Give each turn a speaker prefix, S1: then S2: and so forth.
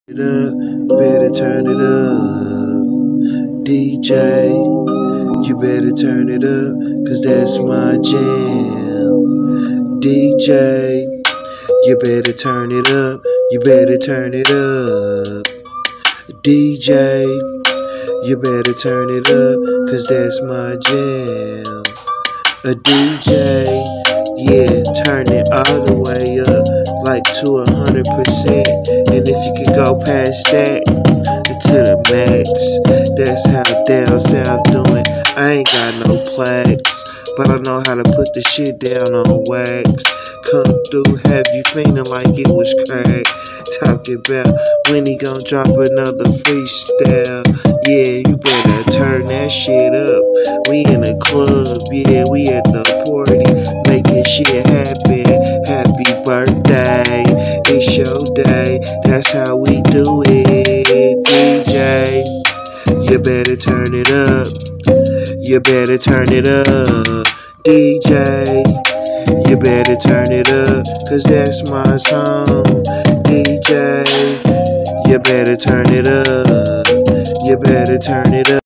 S1: It up, better turn it up. DJ, you better turn it up, cause that's my jam. DJ, you better turn it up, you better turn it up. DJ, you better turn it up, cause that's my jam. A DJ, yeah, turn it all the way up, like to 100%. And if you can go past that, to the max, that's how down south doing. I ain't got no plaques, but I know how to put the shit down on wax. Come through, have you feeling like it was crack. Talking about when he gon' drop another freestyle. Yeah, you better turn that shit up. We in the club, yeah, we at the party, making shit happen. Happy birthday, it's your day, that's how we do it. DJ, you better turn it up, you better turn it up. DJ, you better turn it up, cause that's my song. DJ, you better turn it up, you better turn it up.